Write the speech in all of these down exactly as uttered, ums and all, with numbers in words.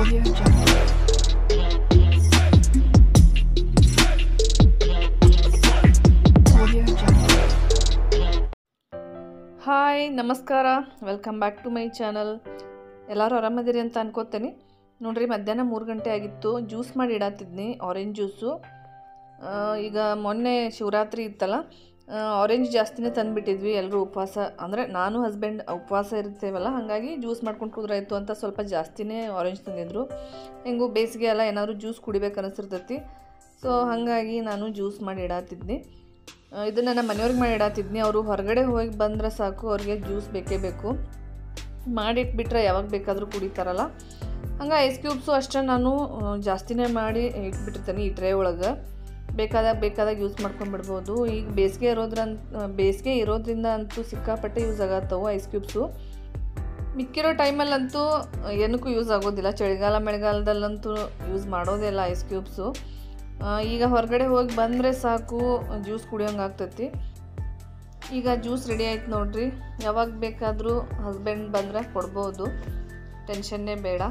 Hi ನಮಸ್ಕಾರ, welcome back to my channel. ಎಲ್ಲರೂ ಆರಾಮದಿರಿ ಅಂತ ಅನ್ಕೋತೀನಿ. ನೋಡ್ರಿ, ಮಧ್ಯಾಹ್ನ ಮೂರು ಗಂಟೆ ಆಗಿತ್ತು. ಜ್ಯೂಸ್ ಮಾಡಿ ಇಡತ್ತಿದ್ನಿ, ಆರೆಂಜ್ ಜ್ಯೂಸು. ಈಗ ಮೊನ್ನೆ ಶಿವರಾತ್ರಿ ಇತ್ತಲ್ಲ, ಆರೆಂಜ್ ಜಾಸ್ತಿನೇ ತಂದುಬಿಟ್ಟಿದ್ವಿ. ಎಲ್ಲರೂ ಉಪವಾಸ, ಅಂದರೆ ನಾನು ಹಸ್ಬೆಂಡ್ ಉಪವಾಸ ಇರ್ತೇವಲ್ಲ, ಹಾಗಾಗಿ ಜ್ಯೂಸ್ ಮಾಡ್ಕೊಂಡು ಕುದ್ರಾಯ್ತು ಅಂತ ಸ್ವಲ್ಪ ಜಾಸ್ತಿನೇ ಆರೆಂಜ್ ತಂದಿದ್ರು. ಹೆಂಗೂ ಬೇಸಿಗೆ ಎಲ್ಲ ಏನಾದರೂ ಜ್ಯೂಸ್ ಕುಡಿಬೇಕು ಅನಿಸಿರ್ತೈತಿ. ಸೊ ಹಾಗಾಗಿ ನಾನು ಜ್ಯೂಸ್ ಮಾಡಿ ಇಡತ್ತಿದ್ನಿ. ಇದನ್ನು ನಮ್ಮ ಮನೆಯವ್ರಿಗೆ ಮಾಡಿ ಇಡತ್ತಿದ್ನಿ. ಅವರು ಹೊರಗಡೆ ಹೋಗಿ ಬಂದರೆ ಸಾಕು, ಅವ್ರಿಗೆ ಜ್ಯೂಸ್ ಬೇಕೇ ಬೇಕು. ಮಾಡಿಟ್ಬಿಟ್ರೆ ಯಾವಾಗ ಬೇಕಾದರೂ ಕುಡಿತಾರಲ್ಲ. ಹಂಗೆ ಐಸ್ ಕ್ಯೂಬ್ಸು ಅಷ್ಟೇ ನಾನು ಜಾಸ್ತಿನೇ ಮಾಡಿ ಇಟ್ಬಿಟ್ಟಿರ್ತೀನಿ ಈ ಟ್ರೇ ಒಳಗೆ. ಬೇಕಾದಾಗ ಬೇಕಾದಾಗ ಯೂಸ್ ಮಾಡ್ಕೊಂಡ್ಬಿಡ್ಬೋದು. ಈಗ ಬೇಸಿಗೆ ಇರೋದ್ರಂತ ಬೇಸಿಗೆ ಇರೋದ್ರಿಂದ ಅಂತೂ ಸಿಕ್ಕಾಪಟ್ಟೆ ಯೂಸ್ ಆಗತ್ತವು ಐಸ್ ಕ್ಯೂಬ್ಸು. ಮಿಕ್ಕಿರೋ ಟೈಮಲ್ಲಂತೂ ಏನಕ್ಕೂ ಯೂಸ್ ಆಗೋದಿಲ್ಲ. ಚಳಿಗಾಲ ಮಳೆಗಾಲದಲ್ಲಂತೂ ಯೂಸ್ ಮಾಡೋದೇ ಇಲ್ಲ ಐಸ್ ಕ್ಯೂಬ್ಸು. ಈಗ ಹೊರಗಡೆ ಹೋಗಿ ಬಂದರೆ ಸಾಕು, ಜ್ಯೂಸ್ ಕುಡಿಯೋಂಗೆ ಆಗ್ತೈತಿ. ಈಗ ಜ್ಯೂಸ್ ರೆಡಿ ಆಯ್ತು ನೋಡ್ರಿ. ಯಾವಾಗ ಬೇಕಾದರೂ ಹಸ್ಬೆಂಡ್ ಬಂದರೆ ಕೊಡ್ಬೋದು, ಟೆನ್ಷನ್ನೇ ಬೇಡ.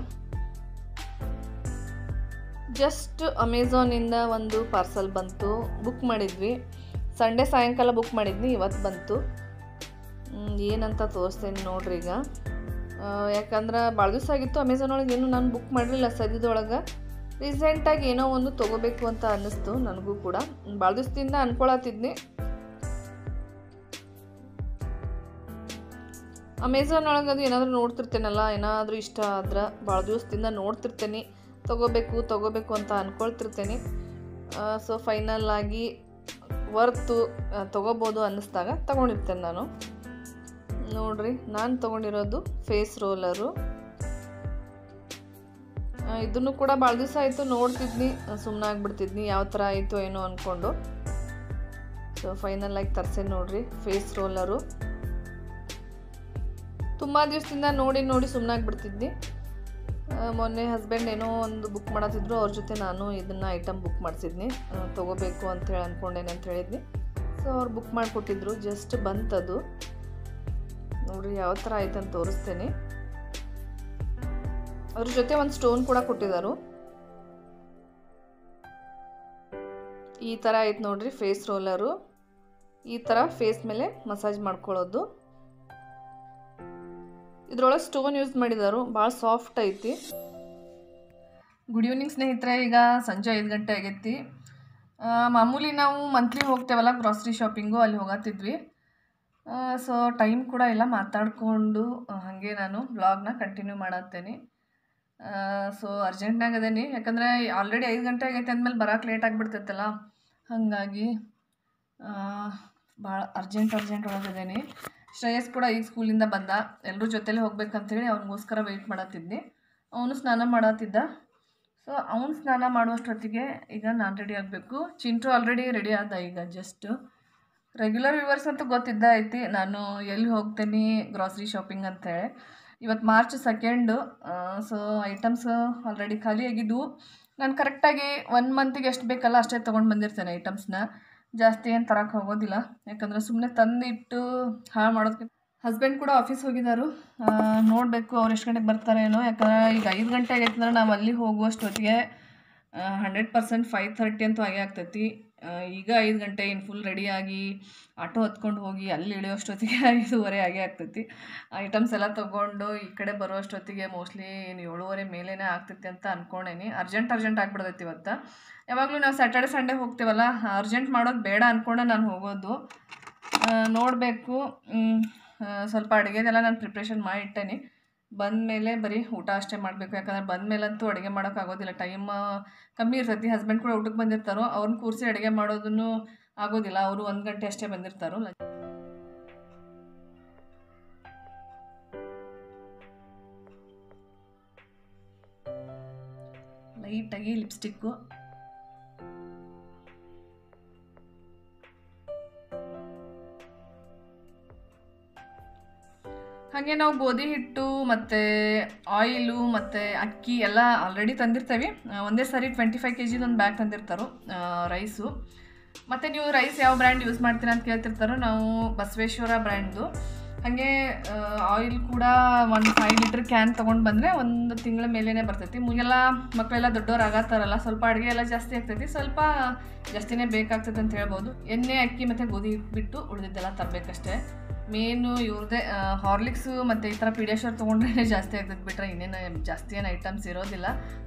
ಜಸ್ಟ್ ಅಮೆಝಾನಿಂದ ಒಂದು ಪಾರ್ಸಲ್ ಬಂತು. ಬುಕ್ ಮಾಡಿದ್ವಿ ಸಂಡೇ ಸಾಯಂಕಾಲ ಬುಕ್ ಮಾಡಿದ್ನಿ, ಇವತ್ತು ಬಂತು. ಏನಂತ ತೋರಿಸ್ತೇನೆ ನೋಡ್ರಿ. ಈಗ ಯಾಕಂದ್ರೆ ಭಾಳ ದಿವಸ ಆಗಿತ್ತು ಅಮೆಝಾನ್ ಒಳಗೆ ಏನು ನಾನು ಬುಕ್ ಮಾಡಿರಲಿಲ್ಲ. ಸದ್ಯದೊಳಗೆ ರೀಸೆಂಟಾಗಿ ಏನೋ ಒಂದು ತೊಗೋಬೇಕು ಅಂತ ಅನ್ನಿಸ್ತು ನನಗೂ ಕೂಡ. ಭಾಳ ದಿವಸದಿಂದ ಅಂದ್ಕೊಳತ್ತಿದ್ನಿ. ಅಮೆಝಾನ್ ಒಳಗೆ ಅದು ಏನಾದರೂ ನೋಡ್ತಿರ್ತೇನಲ್ಲ, ಏನಾದರೂ ಇಷ್ಟ ಆದ್ರೆ ಭಾಳ ದಿವಸದಿಂದ ನೋಡ್ತಿರ್ತೇನೆ, ತೊಗೋಬೇಕು ತೊಗೋಬೇಕು ಅಂತ ಅಂದ್ಕೊಳ್ತಿರ್ತೇನೆ. ಸೊ ಫೈನಲ್ ಆಗಿ ವರ್ತು ತೊಗೋಬೋದು ಅನ್ನಿಸ್ದಾಗ ತೊಗೊಂಡಿರ್ತೇನೆ ನಾನು. ನೋಡ್ರಿ, ನಾನು ತೊಗೊಂಡಿರೋದು ಫೇಸ್ ರೋಲರು. ಇದನ್ನು ಕೂಡ ಭಾಳ ದಿವಸ ಆಯಿತು ನೋಡ್ತಿದ್ನಿ, ಸುಮ್ಮನೆ ಆಗಿಬಿಡ್ತಿದ್ನಿ ಯಾವ ಥರ ಆಯಿತು ಏನೋ ಅಂದ್ಕೊಂಡು. ಸೊ ಫೈನಲ್ ಆಗಿ ತರಿಸೆ ನೋಡ್ರಿ ಫೇಸ್ ರೋಲರು. ತುಂಬ ದಿವಸದಿಂದ ನೋಡಿ ನೋಡಿ ಸುಮ್ಮನೆ ಆಗಿಬಿಡ್ತಿದ್ನಿ. ಮೊನ್ನೆ ಹಸ್ಬೆಂಡ್ ಏನೋ ಒಂದು ಬುಕ್ ಮಾಡತ್ತಿದ್ರು, ಅವ್ರ ಜೊತೆ ನಾನು ಇದನ್ನು ಐಟಮ್ ಬುಕ್ ಮಾಡಿಸಿದ್ನಿ. ತೊಗೋಬೇಕು ಅಂಥೇಳಿ ಅಂದ್ಕೊಂಡೇನೆ ಅಂತ ಹೇಳಿದ್ನಿ. ಸೊ ಅವ್ರು ಬುಕ್ ಮಾಡಿಕೊಟ್ಟಿದ್ರು, ಜಸ್ಟ್ ಬಂತದು. ನೋಡ್ರಿ ಯಾವ ಥರ ಆಯ್ತು ಅಂತ ತೋರಿಸ್ತೇನೆ. ಅದ್ರ ಜೊತೆ ಒಂದು ಸ್ಟೋನ್ ಕೂಡ ಕೊಟ್ಟಿದ್ದಾರೆ. ಈ ಥರ ಆಯ್ತು ನೋಡ್ರಿ ಫೇಸ್ ರೋಲರು. ಈ ಥರ ಫೇಸ್ ಮೇಲೆ ಮಸಾಜ್ ಮಾಡ್ಕೊಳ್ಳೋದು. ಇದ್ರೊಳಗೆ ಸ್ಟೋನ್ ಯೂಸ್ ಮಾಡಿದಾರು, ಭಾಳ ಸಾಫ್ಟ್ ಐತಿ. ಗುಡ್ ಈವ್ನಿಂಗ್ ಸ್ನೇಹಿತರೆ. ಈಗ ಸಂಜೆ ಐದು ಗಂಟೆ ಆಗೈತಿ. ಮಾಮೂಲಿ ನಾವು ಮಂತ್ಲಿ ಹೋಗ್ತೇವಲ್ಲ ಗ್ರಾಸರಿ ಶಾಪಿಂಗು, ಅಲ್ಲಿ ಹೋಗತ್ತಿದ್ವಿ. ಸೊ ಟೈಮ್ ಕೂಡ ಇಲ್ಲ, ಮಾತಾಡಿಕೊಂಡು ಹಾಗೆ ನಾನು ಬ್ಲಾಗ್ನ ಕಂಟಿನ್ಯೂ ಮಾಡತ್ತೇನೆ. ಸೊ ಅರ್ಜೆಂಟ್ನಾಗ ಅದೇನಿ, ಯಾಕಂದರೆ ಆಲ್ರೆಡಿ ಐದು ಗಂಟೆ ಆಗೈತೆ ಅಂದಮೇಲೆ ಬರೋಕೆ ಲೇಟ್ ಆಗಿಬಿಡ್ತೈತಲ್ಲ, ಹಾಗಾಗಿ ಭಾಳ ಅರ್ಜೆಂಟ್ ಅರ್ಜೆಂಟ್ ಒಳಗದೇನಿ. ಶ್ರೇಯಸ್ ಕೂಡ ಈಗ ಸ್ಕೂಲಿಂದ ಬಂದ, ಎಲ್ಲರೂ ಜೊತೆಲೇ ಹೋಗ್ಬೇಕಂತೇಳಿ ಅವನಿಗೋಸ್ಕರ ವೆಯ್ಟ್ ಮಾಡತ್ತಿದ್ದೆ. ಅವನು ಸ್ನಾನ ಮಾಡತ್ತಿದ್ದ. ಸೊ ಅವನು ಸ್ನಾನ ಮಾಡುವಷ್ಟೊತ್ತಿಗೆ ಈಗ ನಾನು ರೆಡಿ ಆಗಬೇಕು. ಚಿಂಟು ಆಲ್ರೆಡಿ ರೆಡಿ ಆದ. ಈಗ ಜಸ್ಟ್ ರೆಗ್ಯುಲರ್ ವ್ಯೂವರ್ಸ್ ಅಂತೂ ಗೊತ್ತಿದ್ದ ಐತಿ ನಾನು ಎಲ್ಲಿ ಹೋಗ್ತೇನೆ ಗ್ರಾಸರಿ ಶಾಪಿಂಗ್ ಅಂತೇಳಿ. ಇವತ್ತು March second. So items already ಖಾಲಿ ಆಗಿದ್ವು. ನಾನು ಕರೆಕ್ಟಾಗಿ ಒನ್ ಮಂತಿಗೆ ಎಷ್ಟು ಬೇಕಲ್ಲ ಅಷ್ಟೇ ತೊಗೊಂಡು ಬಂದಿರ್ತೇನೆ ಐಟಮ್ಸ್ನ. ಜಾಸ್ತಿ ಏನು ತರಕ್ಕೆ ಹೋಗೋದಿಲ್ಲ, ಯಾಕಂದರೆ ಸುಮ್ಮನೆ ತಂದಿಟ್ಟು ಹಾಳು ಮಾಡೋದಕ್ಕೆ. ಹಸ್ಬೆಂಡ್ ಕೂಡ ಆಫೀಸ್ ಹೋಗಿದ್ದಾರು, ನೋಡಬೇಕು ಅವ್ರು ಎಷ್ಟು ಗಂಟೆಗೆ ಬರ್ತಾರೇನೋ. ಯಾಕಂದರೆ ಈಗ ಐದು ಗಂಟೆ ಆಗೈತೆ ಅಂದ್ರೆ ನಾವು ಅಲ್ಲಿ ಹೋಗುವಷ್ಟೊತ್ತಿಗೆ ಹಂಡ್ರೆಡ್ ಪರ್ಸೆಂಟ್ ಫೈವ್ ಥರ್ಟಿ ಅಂತೂ ಆಗೇ ಆಗ್ತೈತಿ. ಈಗ ಐದು ಗಂಟೆ ಇನ್ನು ಫುಲ್ ರೆಡಿಯಾಗಿ ಆಟೋ ಹತ್ಕೊಂಡು ಹೋಗಿ ಅಲ್ಲಿ ಇಳಿಯೋಷ್ಟೊತ್ತಿಗೆ ಐದೂವರೆ ಆಗೇ ಆಗ್ತೈತಿ. ಐಟಮ್ಸ್ ಎಲ್ಲ ತೊಗೊಂಡು ಈ ಕಡೆ ಬರುವಷ್ಟೊತ್ತಿಗೆ ಮೋಸ್ಟ್ಲಿ ಏನು ಏಳುವರೆ ಮೇಲೇ ಆಗ್ತೈತಿ ಅಂತ ಅಂದ್ಕೊಂಡೇನಿ. ಅರ್ಜೆಂಟ್ ಅರ್ಜೆಂಟ್ ಆಗಿಬಿಡ್ತೈತಿ ಇವತ್ತು. ಯಾವಾಗಲೂ ನಾವು ಸ್ಯಾಟರ್ಡೆ ಸಂಡೇ ಹೋಗ್ತೀವಲ್ಲ, ಅರ್ಜೆಂಟ್ ಮಾಡೋದು ಬೇಡ ಅಂದ್ಕೊಂಡೆ ನಾನು ಹೋಗೋದು. ನೋಡಬೇಕು, ಸ್ವಲ್ಪ ಅಡುಗೆದೆಲ್ಲ ನಾನು ಪ್ರಿಪ್ರೇಷನ್ ಮಾಡಿ ಇಟ್ಟೇನಿ. ಬಂದಮೇಲೆ ಬರೀ ಊಟ ಅಷ್ಟೇ ಮಾಡಬೇಕು. ಯಾಕಂದರೆ ಬಂದಮೇಲಂತೂ ಅಡುಗೆ ಮಾಡೋಕ್ಕಾಗೋದಿಲ್ಲ, ಟೈಮ್ ಕಮ್ಮಿ ಇರ್ತೈತಿ. ಹಸ್ಬೆಂಡ್ ಕೂಡ ಊಟಕ್ಕೆ ಬಂದಿರ್ತಾರೋ, ಅವ್ರನ್ನ ಕೂರಿಸಿ ಅಡುಗೆ ಮಾಡೋದನ್ನು ಆಗೋದಿಲ್ಲ. ಅವರು ಒಂದು ಗಂಟೆ ಅಷ್ಟೇ ಬಂದಿರ್ತಾರೋ. ಲೈಟಾಗಿ ಲಿಪ್ಸ್ಟಿಕ್ಕು, ಹಾಗೆ ನಾವು ಗೋಧಿ ಹಿಟ್ಟು ಮತ್ತು ಆಯಿಲು ಮತ್ತು ಅಕ್ಕಿ ಎಲ್ಲ ಆಲ್ರೆಡಿ ತಂದಿರ್ತೇವೆ. ಒಂದೇ ಸಾರಿ ಟ್ವೆಂಟಿ ಫೈವ್ ಕೆ ಜಿದು ಒಂದು ಬ್ಯಾಗ್ ತಂದಿರ್ತಾರೋ ರೈಸು. ಮತ್ತು ನೀವು ರೈಸ್ ಯಾವ ಬ್ರ್ಯಾಂಡ್ ಯೂಸ್ ಮಾಡ್ತೀರಾ ಅಂತ ಕೇಳ್ತಿರ್ತಾರೋ. ನಾವು ಬಸವೇಶ್ವರ ಬ್ರ್ಯಾಂಡ್ದು ಹಾಗೆ ಆಯಿಲ್ ಕೂಡ ಒಂದು ಫೈವ್ ಲೀಟ್ರ್ ಕ್ಯಾನ್ ತೊಗೊಂಡು ಬಂದರೆ ಒಂದು ತಿಂಗಳ ಮೇಲೇ ಬರ್ತೈತಿ. ಮುಗೆಲ್ಲ ಮಕ್ಕಳೆಲ್ಲ ದೊಡ್ಡವ್ರು ಆಗತ್ತಾರಲ್ಲ, ಸ್ವಲ್ಪ ಅಡುಗೆ ಎಲ್ಲ ಜಾಸ್ತಿ ಆಗ್ತೈತಿ, ಸ್ವಲ್ಪ ಜಾಸ್ತಿನೇ ಬೇಕಾಗ್ತೈತೆ ಅಂತ ಹೇಳ್ಬೋದು. ಎಣ್ಣೆ, ಅಕ್ಕಿ ಮತ್ತು ಗೋಧಿ ಬಿಟ್ಟು ಉಳಿದಿದ್ದೆಲ್ಲ ತರಬೇಕಷ್ಟೇ. ಮೇನು ಇವ್ರದ್ದೇ ಹಾರ್ಲಿಕ್ಸು ಮತ್ತು ಈ ಥರ ಪೀಡಿಯಾಶ್ಯೂರ್ ತೊಗೊಂಡ್ರೆ ಜಾಸ್ತಿ ಆಗ್ತೈತೆ, ಬಿಟ್ಟರೆ ಇನ್ನೇನು ಜಾಸ್ತಿ ಏನು ಐಟಮ್ಸ್ ಇರೋದಿಲ್ಲ.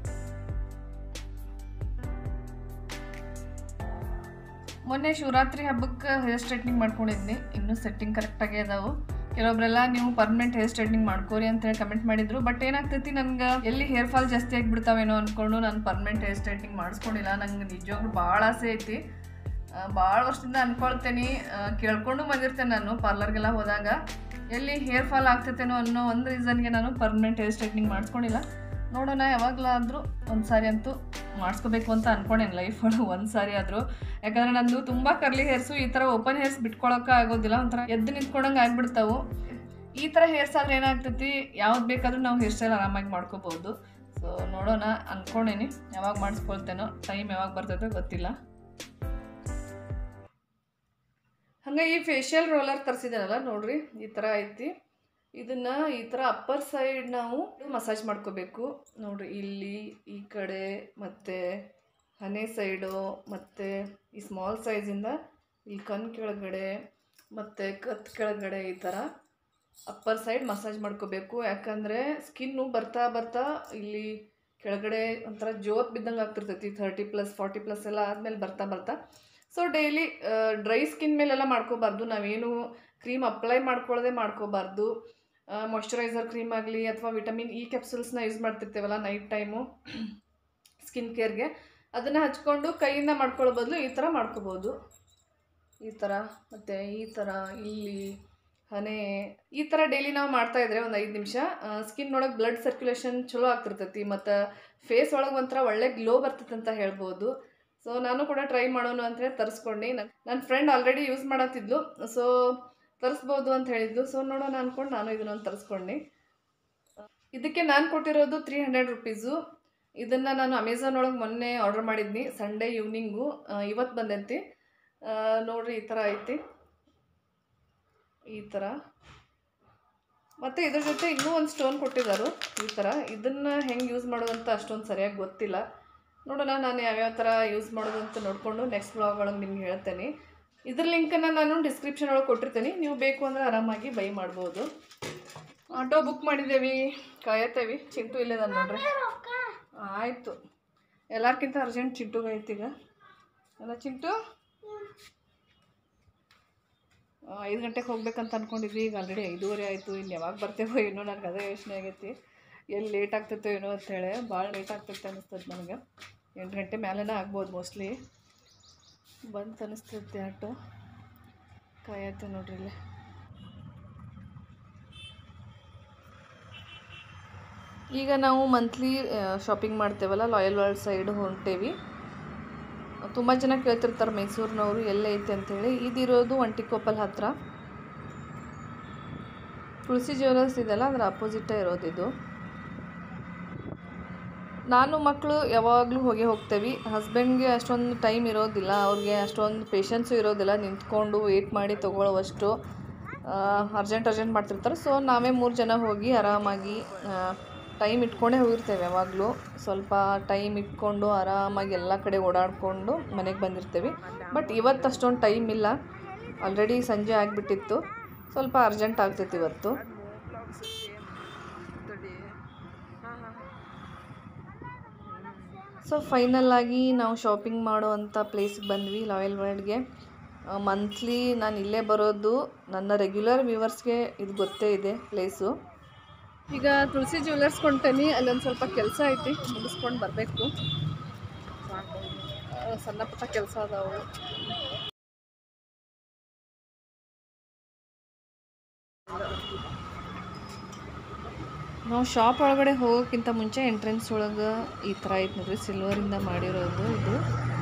ಮೊನ್ನೆ ಶಿವರಾತ್ರಿ ಹಬ್ಬಕ್ಕೆ ಹೇರ್ ಸ್ಟ್ರೈಟ್ನಿಂಗ್ ಮಾಡ್ಕೊಂಡಿದ್ನಿ, ಇನ್ನೂ ಸೆಟ್ಟಿಂಗ್ ಕರೆಕ್ಟಾಗಿ ಅದಾವು. ಕೆಲವೊಬ್ಬರೆಲ್ಲ ನೀವು ಪರ್ಮನೆಂಟ್ ಹೇರ್ ಸ್ಟ್ರೈಟ್ನಿಂಗ್ ಮಾಡ್ಕೋರಿ ಅಂತೇಳಿ ಕಮೆಂಟ್ ಮಾಡಿದ್ರು. ಬಟ್ ಏನಾಗ್ತೈತಿ, ನನಗೆ ಎಲ್ಲಿ ಹೇರ್ ಫಾಲ್ ಜಾಸ್ತಿ ಆಗಿಬಿಡ್ತಾವೇನೋ ಅಂದ್ಕೊಂಡು ನಾನು ಪರ್ಮನೆಂಟ್ ಹೇರ್ ಸ್ಟ್ರೈಟ್ನಿಂಗ್ ಮಾಡಿಸ್ಕೊಂಡಿಲ್ಲ. ನಂಗೆ ನಿಜವಾಗ್ಲೂ ಭಾಳ ಆಸೆ ಐತಿ, ಭಾಳ ವರ್ಷದಿಂದ ಅಂದ್ಕೊಳ್ತೇನೆ, ಕೇಳ್ಕೊಂಡು ಬಂದಿರ್ತೇನೆ ನಾನು ಪಾರ್ಲರ್ಗೆಲ್ಲ ಹೋದಾಗ. ಎಲ್ಲಿ ಹೇರ್ ಫಾಲ್ ಆಗ್ತೈತೇನೋ ಅನ್ನೋ ಒಂದು ರೀಸನ್ಗೆ ನಾನು ಪರ್ಮನೆಂಟ್ ಹೇರ್ ಸ್ಟ್ರೈಟ್ನಿಂಗ್ ಮಾಡಿಸ್ಕೊಂಡಿಲ್ಲ. ನೋಡೋಣ, ಯಾವಾಗಲಾದರೂ ಒಂದು ಸಾರಿ ಅಂತೂ ಮಾಡಿಸ್ಕೋಬೇಕು ಅಂತ ಅಂದ್ಕೊಂಡೇನು ಲೈಫ್ ಒಳಗೆ ಒಂದು ಸಾರಿ ಆದರೂ. ಯಾಕಂದರೆ ನಂದು ತುಂಬ ಕರ್ಲಿ ಹೇರ್ಸು, ಈ ಥರ ಓಪನ್ ಹೇರ್ಸ್ ಬಿಟ್ಕೊಳಕ್ಕೆ ಆಗೋದಿಲ್ಲ, ಒಂಥರ ಎದ್ದು ನಿಂತ್ಕೊಂಡಂಗೆ ಆಗ್ಬಿಡ್ತಾವೆ. ಈ ಥರ ಹೇರ್ಸ್ ಆದರೆ ಏನಾಗ್ತೈತಿ, ಯಾವ್ದು ಬೇಕಾದರೂ ನಾವು ಹೇರ್ ಸ್ಟೈಲ್ ಆರಾಮಾಗಿ ಮಾಡ್ಕೋಬೋದು. ಸೊ ನೋಡೋಣ ಅಂದ್ಕೊಂಡೇನಿ, ಯಾವಾಗ ಮಾಡಿಸ್ಕೊಳ್ತೇನೋ, ಟೈಮ್ ಯಾವಾಗ ಬರ್ತೈತೋ ಗೊತ್ತಿಲ್ಲ. ಹಂಗೆ ಈ ಫೇಶಿಯಲ್ ರೋಲರ್ ತರಿಸಿದ್ದೇನಲ್ಲ ನೋಡ್ರಿ, ಈ ಥರ ಐತಿ. ಇದನ್ನು ಈ ಥರ ಅಪ್ಪರ್ ಸೈಡ್ ನಾವು ಮಸಾಜ್ ಮಾಡ್ಕೋಬೇಕು ನೋಡ್ರಿ, ಇಲ್ಲಿ ಈ ಕಡೆ ಮತ್ತು ಹನೆ ಸೈಡು ಮತ್ತು ಈ ಸ್ಮಾಲ್ ಸೈಜಿಂದ ಇಲ್ಲಿ ಕಣ್ಣು ಕೆಳಗಡೆ ಮತ್ತು ಕತ್ತು ಕೆಳಗಡೆ ಈ ಥರ ಅಪ್ಪರ್ ಸೈಡ್ ಮಸಾಜ್ ಮಾಡ್ಕೋಬೇಕು. ಯಾಕಂದರೆ ಸ್ಕಿನ್ನು ಬರ್ತಾ ಬರ್ತಾ ಇಲ್ಲಿ ಕೆಳಗಡೆ ಒಂಥರ ಜೋತ್ ಬಿದ್ದಂಗೆ ಆಗ್ತಿರ್ತೈತಿ, ಥರ್ಟಿ ಪ್ಲಸ್ ಫಾರ್ಟಿ ಪ್ಲಸ್ ಎಲ್ಲ ಆದಮೇಲೆ ಬರ್ತಾ ಬರ್ತಾ. ಸೊ ಡೈಲಿ ಡ್ರೈ ಸ್ಕಿನ್ ಮೇಲೆಲ್ಲ ಮಾಡ್ಕೋಬಾರ್ದು, ನಾವೇನು ಕ್ರೀಮ್ ಅಪ್ಲೈ ಮಾಡ್ಕೊಳ್ಳೋದೇ ಮಾಡ್ಕೋಬಾರ್ದು. ಮಾಯ್ಶ್ಚರೈಸರ್ ಕ್ರೀಮ್ ಆಗಲಿ ಅಥವಾ ವಿಟಮಿನ್ ಇ ಕ್ಯಾಪ್ಸೂಲ್ಸ್ನ ಯೂಸ್ ಮಾಡ್ತಿರ್ತೇವಲ್ಲ ನೈಟ್ ಟೈಮು ಸ್ಕಿನ್ ಕೇರ್ಗೆ, ಅದನ್ನು ಹಚ್ಕೊಂಡು ಕೈಯಿಂದ ಮಾಡ್ಕೊಳ್ಳೋ ಬದಲು ಈ ಥರ ಮಾಡ್ಕೋಬೋದು. ಈ ಥರ ಮತ್ತು ಈ ಥರ ಇಲ್ಲಿ ಹನೆ ಈ ಥರ ಡೈಲಿ ನಾವು ಮಾಡ್ತಾಯಿದ್ರೆ ಒಂದು ಐದು ನಿಮಿಷ ಸ್ಕಿನ್ ಒಳಗೆ ಬ್ಲಡ್ ಸರ್ಕ್ಯುಲೇಷನ್ ಚಲೋ ಆಗ್ತಿರ್ತೈತಿ, ಮತ್ತು ಫೇಸ್ ಒಳಗೆ ಒಂಥರ ಒಳ್ಳೆ ಗ್ಲೋ ಬರ್ತೈತೆ ಅಂತ ಹೇಳ್ಬೋದು. ಸೊ ನಾನು ಕೂಡ ಟ್ರೈ ಮಾಡೋಣ ಅಂತೇಳಿ ತರಿಸ್ಕೊಂಡು, ನನ್ನ ನನ್ನ ಫ್ರೆಂಡ್ ಆಲ್ರೆಡಿ ಯೂಸ್ ಮಾಡತ್ತಿದ್ಲು, ಸೊ ತರಿಸ್ಬೋದು ಅಂತ ಹೇಳಿದ್ಲು. ಸೊ ನೋಡೋಣ ಅಂದ್ಕೊಂಡು ನಾನು ಇದನ್ನೊಂದು ತರಿಸ್ಕೊಂಡು. ಇದಕ್ಕೆ ನಾನು ಕೊಟ್ಟಿರೋದು ತ್ರೀ ಹಂಡ್ರೆಡ್ ರುಪೀಸು. ಇದನ್ನು ನಾನು ಅಮೆಝಾನ್ ಒಳಗೆ ಮೊನ್ನೆ ಆರ್ಡರ್ ಮಾಡಿದ್ನಿ, ಸಂಡೇ ಈವ್ನಿಂಗು, ಇವತ್ತು ಬಂದೈತಿ ನೋಡಿರಿ. ಈ ಥರ ಐತಿ, ಈ ಥರ. ಮತ್ತು ಇದ್ರ ಜೊತೆ ಇನ್ನೂ ಒಂದು ಸ್ಟೋನ್ ಕೊಟ್ಟಿದ್ದಾರೆ ಈ ಥರ. ಇದನ್ನು ಹೆಂಗೆ ಯೂಸ್ ಮಾಡೋದಂತ ಅಷ್ಟೊಂದು ಸರಿಯಾಗಿ ಗೊತ್ತಿಲ್ಲ. ನೋಡೋಣ, ನಾನು ಯಾವ್ಯಾವ ಥರ ಯೂಸ್ ಮಾಡೋದು ಅಂತ ನೋಡಿಕೊಂಡು ನೆಕ್ಸ್ಟ್ ಬ್ಲಾಗ್ ಒಳಗೆ ನಿಮ್ಗೆ ಹೇಳ್ತೇನೆ. ಇದ್ರ ಲಿಂಕನ್ನು ನಾನು ಡಿಸ್ಕ್ರಿಪ್ಷನ್ ಒಳಗೆ ಕೊಟ್ಟಿರ್ತೀನಿ, ನೀವು ಬೇಕು ಅಂದರೆ ಆರಾಮಾಗಿ ಬೈ ಮಾಡ್ಬೋದು. ಆಟೋ ಬುಕ್ ಮಾಡಿದ್ದೇವೆ, ಕಾಯತ್ತೇವೆ. ಚಿಂಟು ಇಲ್ಲೇ ನಾನು ನೋಡ್ರಿ. ಆಯಿತು, ಎಲ್ಲರ್ಕಿಂತ ಅರ್ಜೆಂಟ್ ಚಿಂಟುಗೆ ಐತಿ ಈಗ ಅಲ್ಲ ಚಿಂಟು. ಐದು ಗಂಟೆಗೆ ಹೋಗ್ಬೇಕಂತ ಅಂದ್ಕೊಂಡಿದ್ವಿ, ಈಗ ಆಲ್ರೆಡಿ ಐದೂವರೆ ಆಯಿತು. ಇನ್ನು ಯಾವಾಗ ಬರ್ತೇವೋ ಏನೋ, ನನಗೆ ಅದೇ ಯೋಚನೆ ಆಗೈತಿ, ಎಲ್ಲಿ ಲೇಟ್ ಆಗ್ತೈತೋ ಏನೋ ಅಂಥೇಳಿ. ಭಾಳ ಲೇಟ್ ಆಗ್ತೈತೆ ಅನ್ನಿಸ್ತದೆ ನನಗೆ, ಎಂಟು ಗಂಟೆ ಮೇಲೆನೇ ಆಗ್ಬೋದು ಮೋಸ್ಟ್ಲಿ. ಬಂತು ಅನ್ನಿಸ್ತೈತೆ ಆಟೋ, ಕಾಯತ್ತೆ ನೋಡ್ರಿ ಇಲ್ಲಿ. ಈಗ ನಾವು ಮಂತ್ಲಿ ಶಾಪಿಂಗ್ ಮಾಡ್ತೇವಲ್ಲ, ಲಾಯಲ್ ವರ್ಲ್ಡ್ ಸೈಡ್ ಹೊಂಟೇವಿ. ತುಂಬ ಜನ ಕೇಳ್ತಿರ್ತಾರೆ ಮೈಸೂರಿನವರು ಎಲ್ಲೇ ಐತೆ ಅಂಥೇಳಿ. ಇದಿರೋದು ಒಂಟಿಕೊಪ್ಪಲ್ ಹತ್ತಿರ ತುಳಸಿ ಜ್ಯುವೆಲರ್ಸ್ ಇದೆಲ್ಲ, ಅದರ ಅಪೋಸಿಟೇ ಇರೋದು ಇದು. ನಾನು ಮಕ್ಕಳು ಯಾವಾಗಲೂ ಹೋಗಿ ಹೋಗ್ತೇವೆ. ಹಸ್ಬೆಂಡ್ಗೆ ಅಷ್ಟೊಂದು ಟೈಮ್ ಇರೋದಿಲ್ಲ, ಅವ್ರಿಗೆ ಅಷ್ಟೊಂದು ಪೇಷನ್ಸು ಇರೋದಿಲ್ಲ ನಿಂತ್ಕೊಂಡು ವೆಯ್ಟ್ ಮಾಡಿ ತೊಗೊಳ್ಳೋವಷ್ಟು. ಅರ್ಜೆಂಟ್ ಅರ್ಜೆಂಟ್ ಮಾಡ್ತಿರ್ತಾರೆ. ಸೊ ನಾವೇ ಮೂರು ಜನ ಹೋಗಿ ಆರಾಮಾಗಿ ಟೈಮ್ ಇಟ್ಕೊಂಡೇ ಹೋಗಿರ್ತೇವೆ. ಯಾವಾಗಲೂ ಸ್ವಲ್ಪ ಟೈಮ್ ಇಟ್ಕೊಂಡು ಆರಾಮಾಗಿ ಎಲ್ಲ ಕಡೆ ಓಡಾಡಿಕೊಂಡು ಮನೆಗೆ ಬಂದಿರ್ತೇವೆ. ಬಟ್ ಇವತ್ತು ಅಷ್ಟೊಂದು ಟೈಮ್ ಇಲ್ಲ, ಆಲ್ರೆಡಿ ಸಂಜೆ ಆಗಿಬಿಟ್ಟಿತ್ತು, ಸ್ವಲ್ಪ ಅರ್ಜೆಂಟ್ ಆಗ್ತೈತಿ ಇವತ್ತು. ಸೊ ಫೈನಲ್ಲಾಗಿ ನಾವು ಶಾಪಿಂಗ್ ಮಾಡೋವಂಥ ಪ್ಲೇಸಿಗೆ ಬಂದ್ವಿ, ಲಾಯಲ್ ವರ್ಲ್ಡ್ಗೆ. ಮಂತ್ಲಿ ನಾನು ಇಲ್ಲೇ ಬರೋದು, ನನ್ನ ರೆಗ್ಯುಲರ್ ವ್ಯೂವರ್ಸ್ಗೆ ಇದು ಗೊತ್ತೇ ಇದೆ ಪ್ಲೇಸು. ಈಗ ತುಳಸಿ ಜ್ಯುವೆಲರ್ಸ್ ಕೊಂಟೇನಿ, ಅಲ್ಲೊಂದು ಸ್ವಲ್ಪ ಕೆಲಸ ಐತಿ, ಮುಗಿಸ್ಕೊಂಡು ಬರಬೇಕು. ಸಣ್ಣ ಪುಟ್ಟ ಕೆಲಸ ಅದಾವು. ನಾವು ಶಾಪ್ ಒಳಗಡೆ ಹೋಗೋಕ್ಕಿಂತ ಮುಂಚೆ ಎಂಟ್ರೆನ್ಸ್ ಒಳಗೆ ಈ ಥರ ಐತೆ ನೋಡ್ರಿ, ಸಿಲ್ವರಿಂದ ಮಾಡಿರೋದು ಇದು.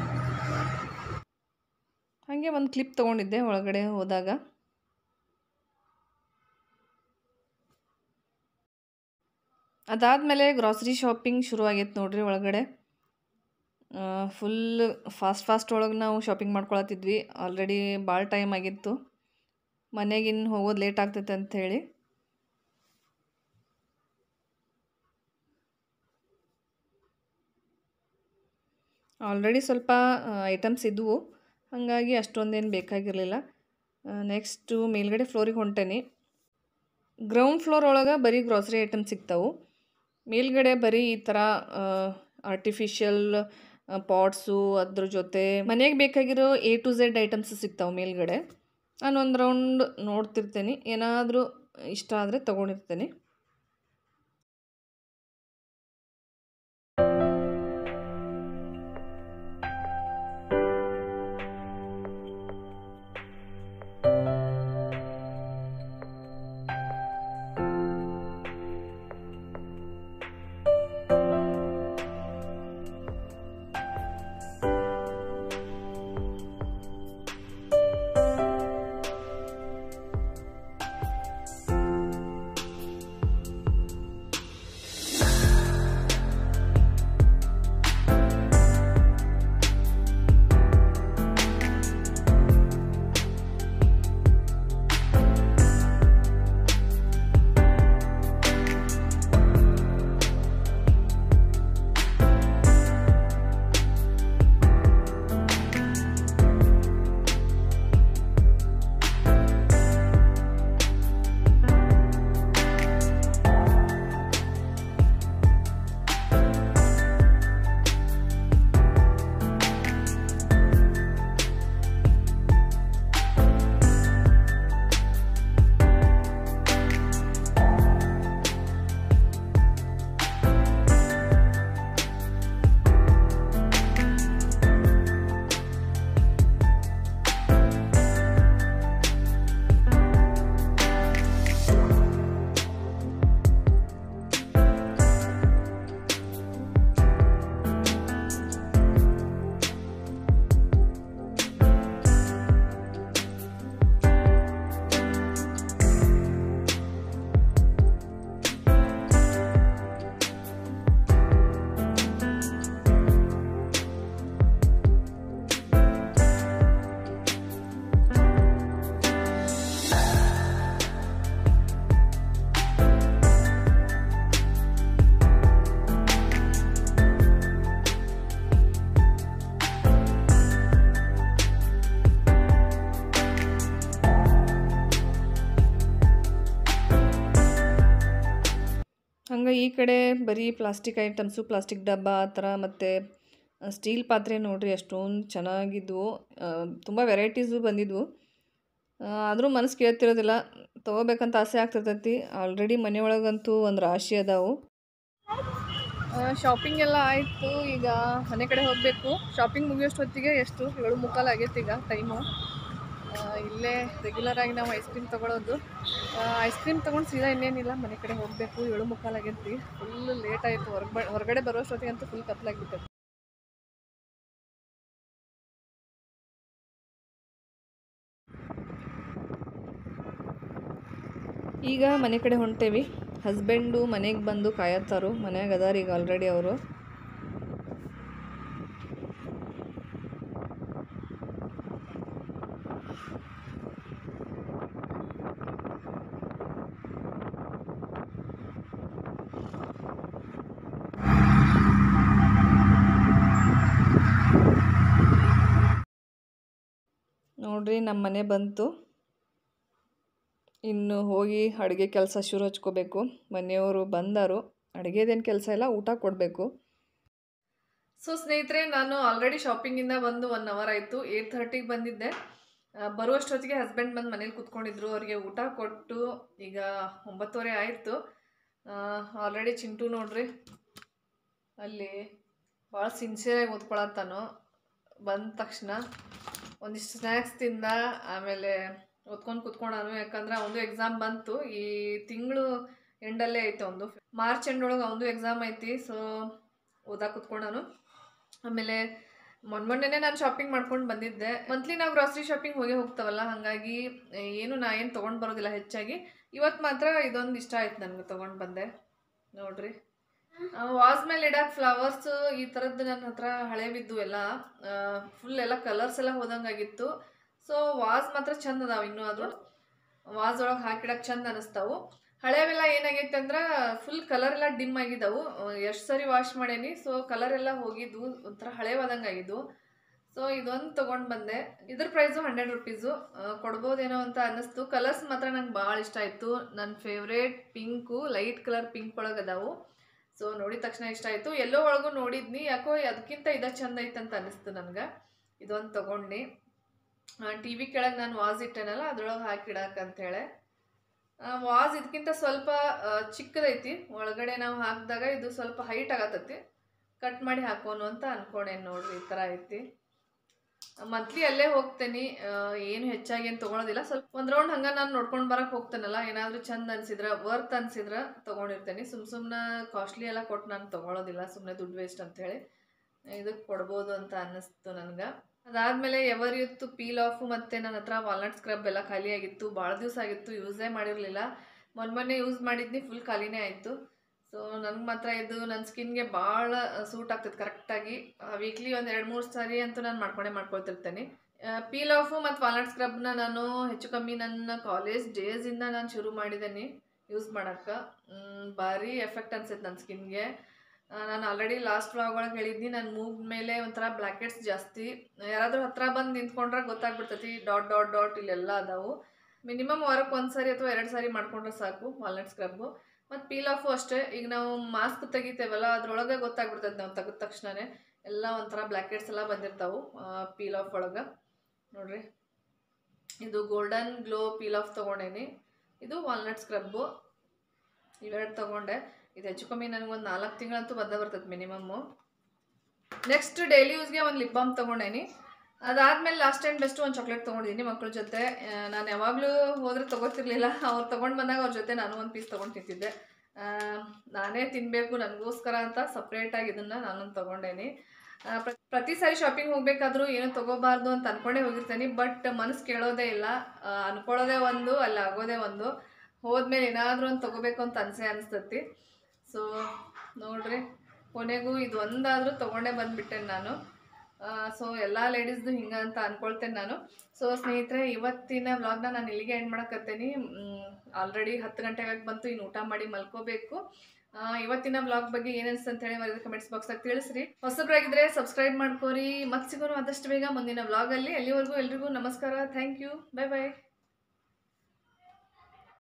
ಹಾಗೆ ಒಂದು ಕ್ಲಿಪ್ ತೊಗೊಂಡಿದ್ದೆ ಒಳಗಡೆ ಹೋದಾಗ. ಅದಾದಮೇಲೆ ಗ್ರಾಸರಿ ಶಾಪಿಂಗ್ ಶುರುವಾಗೈತೆ ನೋಡ್ರಿ ಒಳಗಡೆ. ಫುಲ್ ಫಾಸ್ಟ್ ಫಾಸ್ಟ್ ಒಳಗೆ ನಾವು ಶಾಪಿಂಗ್ ಮಾಡ್ಕೊಳತ್ತಿದ್ವಿ, ಆಲ್ರೆಡಿ ಭಾಳ ಟೈಮ್ ಆಗಿತ್ತು. ಮನೆಗಿನ್ನು ಹೋಗೋದು ಲೇಟ್ ಆಗ್ತೈತೆ ಅಂಥೇಳಿ. ಆಲ್ರೆಡಿ ಸ್ವಲ್ಪ ಐಟಮ್ಸ್ ಇದ್ದವು, ಹಾಗಾಗಿ ಅಷ್ಟೊಂದೇನು ಬೇಕಾಗಿರಲಿಲ್ಲ. ನೆಕ್ಸ್ಟು ಮೇಲ್ಗಡೆ ಫ್ಲೋರಿಗೆ ಹೊಂಟೇನಿ. ಗ್ರೌಂಡ್ ಫ್ಲೋರ್ ಒಳಗೆ ಬರೀ ಗ್ರಾಸರಿ ಐಟಮ್ಸ್ ಸಿಗ್ತಾವೆ. ಮೇಲ್ಗಡೆ ಬರೀ ಈ ಥರ ಆರ್ಟಿಫಿಷಿಯಲ್ ಪಾಟ್ಸು, ಅದ್ರ ಜೊತೆ ಮನೆಗೆ ಬೇಕಾಗಿರೋ ಎ ಟು ಝೆಡ್ ಐಟಮ್ಸ್ ಸಿಗ್ತಾವೆ ಮೇಲ್ಗಡೆ. ನಾನು ಒಂದು ರೌಂಡ್ ನೋಡ್ತಿರ್ತೇನೆ, ಏನಾದರೂ ಇಷ್ಟ ಆದರೆ ತೊಗೊಂಡಿರ್ತೇನೆ. ಹಂಗೆ ಈ ಕಡೆ ಬರೀ ಪ್ಲಾಸ್ಟಿಕ್ ಐಟಮ್ಸು, ಪ್ಲಾಸ್ಟಿಕ್ ಡಬ್ಬ ಆ ಥರ, ಮತ್ತು ಸ್ಟೀಲ್ ಪಾತ್ರೆ ನೋಡಿರಿ ಅಷ್ಟೊಂದು ಚೆನ್ನಾಗಿದ್ವು. ತುಂಬ ವೆರೈಟೀಸು ಬಂದಿದ್ವು. ಆದರೂ ಮನಸ್ಸು ಕೇಳ್ತಿರೋದಿಲ್ಲ, ತೊಗೋಬೇಕಂತ ಆಸೆ ಆಗ್ತಿರ್ತೈತಿ. ಆಲ್ರೆಡಿ ಮನೆಯೊಳಗಂತೂ ಒಂದು ರಾಶಿ ಅದಾವು. ಶಾಪಿಂಗ್ ಎಲ್ಲ ಆಯಿತು, ಈಗ ಮನೆ ಕಡೆ ಹೋಗಬೇಕು. ಶಾಪಿಂಗ್ ಮುಗಿಯೋಷ್ಟೊತ್ತಿಗೆ ಎಷ್ಟು ಏಳು ಮುಕ್ಕಾಲು ಆಗೈತೆ ಈಗ ಟೈಮು. ಇಲ್ಲೇ ರೆಗ್ಯುಲರಾಗಿ ನಾವು ಐಸ್ ಕ್ರೀಮ್ ತೊಗೊಳೋದು. ಐಸ್ ಕ್ರೀಮ್ ತೊಗೊಂಡು ಸೀದಾ ಇನ್ನೇನಿಲ್ಲ, ಮನೆ ಕಡೆ ಹೋಗಬೇಕು. ಏಳು ಮುಕ್ಕಾಲು ಆಗೈತಿ, ಫುಲ್ ಲೇಟ್ ಆಯಿತು. ಹೊರಗೆ ಹೊರಗಡೆ ಬರೋಷ್ಟೊತ್ತಿಗಂತೂ ಫುಲ್ ಕತ್ಲಾಗಿಬಿಟ್ಟೈತಿ. ಈಗ ಮನೆ ಕಡೆ ಹೊಂಟೇವಿ. ಹಸ್ಬೆಂಡು ಮನೆಗೆ ಬಂದು ಕಾಯತ್ತಾರು, ಮನ್ಯಾಗ ಅದಾರ ಈಗ ಆಲ್ರೆಡಿ ಅವರು. ನೋಡ್ರಿ ನಮ್ಮ ಮನೆ ಬಂತು. ಇನ್ನು ಹೋಗಿ ಅಡುಗೆ ಕೆಲಸ ಶುರು ಹಚ್ಕೋಬೇಕು. ಮನೆಯವರು ಬಂದರು, ಅಡುಗೆದೇನು ಕೆಲಸ ಇಲ್ಲ, ಊಟ ಕೊಡಬೇಕು. ಸೊ ಸ್ನೇಹಿತರೆ, ನಾನು ಆಲ್ರೆಡಿ ಶಾಪಿಂಗಿಂದ ಬಂದು ಒನ್ ಅವರ್ ಆಯಿತು. ಏಯ್ಟ್ ಥರ್ಟಿಗೆ ಬಂದಿದ್ದೆ. ಬರುವಷ್ಟೊತ್ತಿಗೆ ಹಸ್ಬೆಂಡ್ ಬಂದು ಮನೇಲಿ ಕೂತ್ಕೊಂಡಿದ್ರು. ಅವರಿಗೆ ಊಟ ಕೊಟ್ಟು ಈಗ ಒಂಬತ್ತುವರೆ ಆಯಿತು. ಆಲ್ರೆಡಿ ಚಿಂಟು ನೋಡ್ರಿ ಅಲ್ಲಿ ಭಾಳ ಸಿನ್ಸಿಯರಾಗಿ ಓದ್ಕೊಳತ್ತಾನು. ಬಂದ ತಕ್ಷಣ ಒಂದಿಷ್ಟು ಸ್ನ್ಯಾಕ್ಸ್ ತಿಂದ, ಆಮೇಲೆ ಓದ್ಕೊಂಡು ಕೂತ್ಕೊಂಡಾನು. ಯಾಕಂದ್ರೆ ಅವನದು ಎಕ್ಸಾಮ್ ಬಂತು, ಈ ತಿಂಗಳು ಎಂಡಲ್ಲೇ ಐತೆ ಒಂದು, ಮಾರ್ಚ್ ಎಂಡೊಳಗೆ ಅವನದು ಎಕ್ಸಾಮ್ ಐತಿ. ಸೊ ಓದಕ್ಕೆ ಕೂತ್ಕೊಂಡಾನು. ಆಮೇಲೆ ಮೊನ್ನೆ ಮೊನ್ನೆನೇ ನಾನು ಶಾಪಿಂಗ್ ಮಾಡ್ಕೊಂಡು ಬಂದಿದ್ದೆ. ಮಂತ್ಲಿ ನಾವು ಗ್ರಾಸರಿ ಶಾಪಿಂಗ್ ಹೋಗೇ ಹೋಗ್ತಾವಲ್ಲ, ಹಾಗಾಗಿ ಏನು ನಾ ಏನು ತೊಗೊಂಡು ಬರೋದಿಲ್ಲ ಹೆಚ್ಚಾಗಿ. ಇವತ್ತು ಮಾತ್ರ ಇದೊಂದು ಇಷ್ಟ ಆಯ್ತು ನನಗೆ, ತೊಗೊಂಡು ಬಂದೆ. ನೋಡ್ರಿ, ವಾಸ್ ಮೇಲೆ ಇಡಕ್ಕೆ ಫ್ಲವರ್ಸ್ ಈ ಥರದ್ದು ನನ್ನ ಹತ್ರ ಹಳೇವಿದ್ದು ಎಲ್ಲ, ಫುಲ್ ಎಲ್ಲ ಕಲರ್ಸ್ ಎಲ್ಲ ಹೋದಂಗಾಗಿತ್ತು. ಸೊ ವಾಸ್ ಮಾತ್ರ ಚಂದ ಅದಾವ ಇನ್ನೂ. ಅದು ವಾಸ್ ಒಳಗೆ ಹಾಕಿಡಕ್ಕೆ ಚಂದ ಅನಿಸ್ತಾವು. ಹಳೆವೆಲ್ಲ ಏನಾಗೈತೆ ಅಂದ್ರೆ ಫುಲ್ ಕಲರ್ ಎಲ್ಲ ಡಿಮ್ ಆಗಿದ್ದವು. ಎಷ್ಟು ಸರಿ ವಾಶ್ ಮಾಡೇನಿ, ಸೊ ಕಲರ್ ಎಲ್ಲ ಹೋಗಿದ್ವು, ಒಂಥರ ಹಳೆವಾದಂಗೆ ಆಗಿದ್ವು. ಸೊ ಇದೊಂದು ತೊಗೊಂಡು ಬಂದೆ. ಇದ್ರ ಪ್ರೈಸು ಹಂಡ್ರೆಡ್ ರುಪೀಸು. ಕೊಡ್ಬೋದೇನೋ ಅಂತ ಅನ್ನಿಸ್ತು. ಕಲರ್ಸ್ ಮಾತ್ರ ನಂಗೆ ಭಾಳ ಇಷ್ಟ ಆಯಿತು. ನನ್ನ favourite pink, light colour pink ಒಳಗೆ ಅದಾವು. ಸೊ ನೋಡಿದ ತಕ್ಷಣ ಇಷ್ಟ ಆಯಿತು. ಎಲ್ಲೋ ಒಳಗೂ ನೋಡಿದ್ನಿ, ಯಾಕೋ ಅದಕ್ಕಿಂತ ಇದು ಚಂದ ಐತೆ ಅಂತ ಅನ್ನಿಸ್ತು ನನಗೆ. ಇದೊಂದು ತೊಗೊಂಡು ಟಿ ವಿ ಕೆಳಗೆ ನಾನು ವಾಸ್ ಇಟ್ಟೇನಲ್ಲ ಅದ್ರೊಳಗೆ ಹಾಕಿಡಕ್ಕಂತೇಳಿ. ವಾಸ್ ಇದಕ್ಕಿಂತ ಸ್ವಲ್ಪ ಚಿಕ್ಕದೈತಿ. ಒಳಗಡೆ ನಾವು ಹಾಕಿದಾಗ ಇದು ಸ್ವಲ್ಪ ಹೈಟ್ ಆಗತ್ತೈತಿ. ಕಟ್ ಮಾಡಿ ಹಾಕೋನು ಅಂತ ಅನ್ಕೊಂಡೇನು ನೋಡ್ರಿ. ಈ ಥರ ಐತಿ. ಮಂತ್ಲಿ ಅಲ್ಲೇ ಹೋಗ್ತೇನೆ, ಏನು ಹೆಚ್ಚಾಗಿ ಏನು ತೊಗೊಳೋದಿಲ್ಲ. ಸ್ವಲ್ಪ ಒಂದು ರೌಂಡ್ ಹಂಗೆ ನಾನು ನೋಡ್ಕೊಂಡು ಬರೋಕೆ ಹೋಗ್ತೇನಲ್ಲ, ಏನಾದರೂ ಚಂದ ಅನ್ಸಿದ್ರೆ, ವರ್ತ್ ಅನ್ಸಿದ್ರೆ ತೊಗೊಂಡಿರ್ತೇನೆ. ಸುಮ್ಮ ಸುಮ್ಮನೆ ಕಾಸ್ಟ್ಲಿ ಎಲ್ಲ ಕೊಟ್ಟು ನಾನು ತೊಗೊಳೋದಿಲ್ಲ, ಸುಮ್ಮನೆ ದುಡ್ಡು ವೇಸ್ಟ್ ಅಂಥೇಳಿ. ಇದಕ್ಕೆ ಕೊಡ್ಬೋದು ಅಂತ ಅನ್ನಿಸ್ತು ನನಗೆ. ಅದಾದಮೇಲೆ ಎವರ್ ಯೂತ್ ಪೀಲ್ ಆಫು ಮತ್ತು ನನ್ನ ಹತ್ರ ವಾಲ್ನಟ್ ಸ್ಕ್ರಬ್ ಎಲ್ಲ ಖಾಲಿಯಾಗಿತ್ತು. ಭಾಳ ದಿವಸ ಆಗಿತ್ತು, ಯೂಸೇ ಮಾಡಿರಲಿಲ್ಲ. ಮೊನ್ನೆ ಮೊನ್ನೆ ಯೂಸ್ ಮಾಡಿದ್ನಿ, ಫುಲ್ ಖಾಲಿನೇ ಆಯಿತು. ಸೊ ನನಗೆ ಮಾತ್ರ ಇದು ನನ್ನ ಸ್ಕಿನ್ಗೆ ಭಾಳ ಸೂಟ್ ಆಗ್ತದೆ ಕರೆಕ್ಟಾಗಿ. ವೀಕ್ಲಿ ಒಂದು ಎರಡು ಮೂರು ಸಾರಿ ಅಂತೂ ನಾನು ಮಾಡ್ಕೊಂಡೇ ಮಾಡ್ಕೊಳ್ತಿರ್ತೇನೆ. ಪೀಲ್ ಆಫು ಮತ್ತು ವಾಲ್ನಟ್ ಸ್ಕ್ರಬ್ನ ನಾನು ಹೆಚ್ಚು ಕಮ್ಮಿ ನನ್ನ ಕಾಲೇಜ್ ಡೇಸಿಂದ ನಾನು ಶುರು ಮಾಡಿದ್ದೇನೆ ಯೂಸ್ ಮಾಡೋಕ್ಕೆ. ಭಾರಿ ಎಫೆಕ್ಟ್ ಅನ್ಸುತ್ತೆ ನನ್ನ ಸ್ಕಿನ್ಗೆ. ನಾನು ಆಲ್ರೆಡಿ ಲಾಸ್ಟ್ ವ್ಲಾಗ್ ಒಳಗೆ ಹೇಳಿದ್ನಿ, ನನ್ನ ಮೂಗ್ ಮೇಲೆ ಒಂಥರ ಬ್ಲ್ಯಾಕೆಟ್ಸ್ ಜಾಸ್ತಿ. ಯಾರಾದರೂ ಹತ್ರ ಬಂದು ನಿಂತ್ಕೊಂಡ್ರೆ ಗೊತ್ತಾಗ್ಬಿಡ್ತೈತಿ, ಡಾಟ್ ಡಾಟ್ ಡಾಟ್ ಇಲ್ಲೆಲ್ಲ ಅದಾವು. ಮಿನಿಮಮ್ ವಾರಕ್ಕೆ ಒಂದು ಸಾರಿ ಅಥವಾ ಎರಡು ಸಾರಿ ಮಾಡ್ಕೊಂಡ್ರೆ ಸಾಕು ವಾಲ್ನಟ್ ಸ್ಕ್ರಬ್ಬು. ಮತ್ತು ಪೀಲ್ ಆಫು ಅಷ್ಟೇ. ಈಗ ನಾವು ಮಾಸ್ಕ್ ತೆಗಿತೇವಲ್ಲ, ಅದ್ರೊಳಗೆ ಗೊತ್ತಾಗ್ಬಿಡ್ತೈತೆ ನಾವು ತೆಗೆದ ತಕ್ಷಣವೇ ಎಲ್ಲ ಒಂಥರ ಬ್ಲ್ಯಾಕೆಟ್ಸ್ ಎಲ್ಲ ಬಂದಿರ್ತಾವೆ ಪೀಲ್ ಆಫ್ ಒಳಗೆ. ನೋಡಿರಿ, ಇದು ಗೋಲ್ಡನ್ ಗ್ಲೋ ಪೀಲ್ ಆಫ್ ತೊಗೊಂಡೇನಿ. ಇದು ವಾಲ್ನಟ್ ಸ್ಕ್ರಬ್ಬು. ಇವೆರಡು ತೊಗೊಂಡೆ. ಇದು ಹೆಚ್ಚು ಕಮ್ಮಿ ನನಗೊಂದು ನಾಲ್ಕು ತಿಂಗಳಂತೂ ಬಂದ ಬರ್ತದೆ ಮಿನಿಮಮ್ಮು. ನೆಕ್ಸ್ಟ್ ಡೈಲಿ ಯೂಸ್ಗೆ ಒಂದು ಲಿಪ್ ಬಾಮ್ ತೊಗೊಂಡೇನಿ. ಅದಾದಮೇಲೆ ಲಾಸ್ಟ್ ಟೈಮ್ ಬೆಸ್ಟ್ ಒಂದು ಚಾಕ್ಲೇಟ್ ತೊಗೊಂಡಿದ್ದೀನಿ ಮಕ್ಕಳ ಜೊತೆ. ನಾನು ಯಾವಾಗಲೂ ಹೋದರೆ ತೊಗೋತಿರ್ಲಿಲ್ಲ, ಅವ್ರು ತೊಗೊಂಡು ಬಂದಾಗ ಅವ್ರ ಜೊತೆ ನಾನು ಒಂದು ಪೀಸ್ ತೊಗೊಂಡು ತಿಂತಿದ್ದೆ. ನಾನೇ ತಿನ್ನಬೇಕು ನನಗೋಸ್ಕರ ಅಂತ ಸಪ್ರೇಟಾಗಿ ಇದನ್ನು ನಾನೊಂದು ತೊಗೊಂಡೇನಿ. ಪ್ರತಿ ಸಾರಿ ಶಾಪಿಂಗ್ ಹೋಗಬೇಕಾದ್ರೂ ಏನೂ ತೊಗೋಬಾರ್ದು ಅಂತ ಅಂದ್ಕೊಂಡೇ ಹೋಗಿರ್ತೇನೆ, ಬಟ್ ಮನಸ್ಸು ಕೇಳೋದೇ ಇಲ್ಲ. ಅಂದ್ಕೊಳ್ಳೋದೇ ಒಂದು, ಅಲ್ಲಿ ಆಗೋದೇ ಒಂದು. ಹೋದ್ಮೇಲೆ ಏನಾದರೂ ಒಂದು ತೊಗೋಬೇಕು ಅಂತ ಅನಿಸೇ ಅನಿಸ್ತತಿ. ಸೊ ನೋಡ್ರಿ, ಕೊನೆಗೂ ಇದು ಒಂದಾದರೂ ತೊಗೊಂಡೇ ಬಂದುಬಿಟ್ಟೆನೆ ನಾನು. ಸೊ ಎಲ್ಲ ಲೇಡೀಸ್ದು ಹಿಂಗೆ ಅಂತ ಅಂದ್ಕೊಳ್ತೇನೆ ನಾನು. ಸೊ ಸ್ನೇಹಿತರೆ, ಇವತ್ತಿನ ವ್ಲಾಗ್ನ ನಾನು ಇಲ್ಲಿಗೆ ಎಂಡ್ ಮಾಡಕತ್ತೇನೆ. ಆಲ್ರೆಡಿ ಹತ್ತು ಗಂಟೆಗಾಗಿ ಬಂತು, ಇನ್ನು ಊಟ ಮಾಡಿ ಮಲ್ಕೋಬೇಕು. ಇವತ್ತಿನ ವ್ಲಾಗ್ ಬಗ್ಗೆ ಏನು ಅನಿಸ್ತು ಅಂತ ಹೇಳಿ ಮರಿದ ಕಮೆಂಟ್ಸ್ ಬಾಕ್ಸಾಗಿ ತಿಳಿಸ್ರಿ. ಹೊಸಬ್ರಾಗಿದ್ದರೆ ಸಬ್ಸ್ಕ್ರೈಬ್ ಮಾಡ್ಕೋರಿ. ಮತ್ತೆ ಸಿಗೋಣ ಆದಷ್ಟು ಬೇಗ ಮುಂದಿನ ವ್ಲಾಗಲ್ಲಿ. ಅಲ್ಲಿವರೆಗೂ ಎಲ್ರಿಗೂ ನಮಸ್ಕಾರ. Thank you. Bye bye.